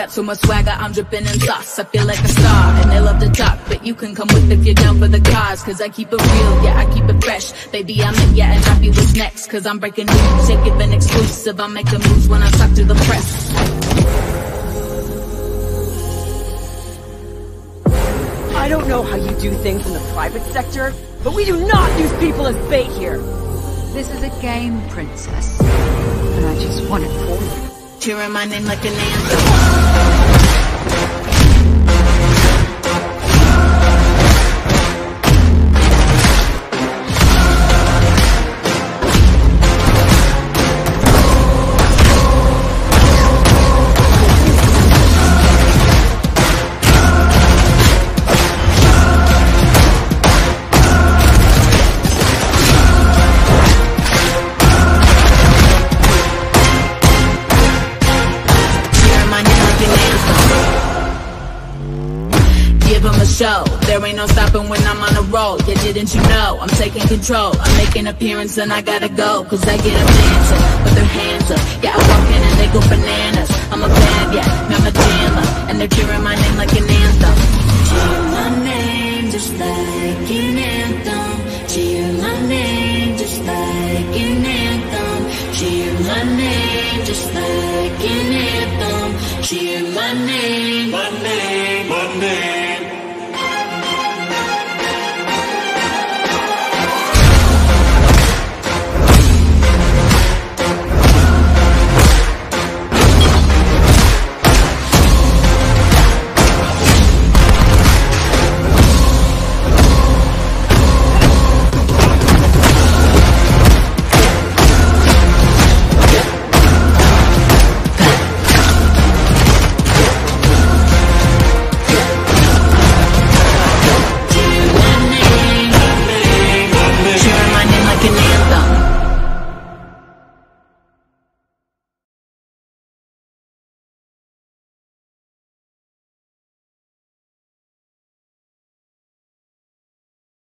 got so much swagger, I'm dripping in sauce. I feel like a star, and they love to talk, but you can come with if you're down for the cause. Cause I keep it real, yeah, I keep it fresh. Baby, I'm in, yeah, and happy what's next. Cause I'm breaking news, ain't giving exclusive. I'm making moves when I talk to the press. I don't know how you do things in the private sector, but we do not use people as bait here. This is a game, princess, and I just want it for you. Cheering my name like an anthem. Show. There ain't no stopping when I'm on a roll. Yeah, didn't you know? I'm taking control. I'm making appearance and I gotta go. Cause I get them dancing with their hands up. Yeah, I walk in and they go bananas. I'm a bad, yeah, I'm a jammer. And they're cheering my name like an anthem. Cheer my name just like an anthem. Cheer my name just like an anthem. Cheer my name just like an anthem. Cheer my name, my name, my name.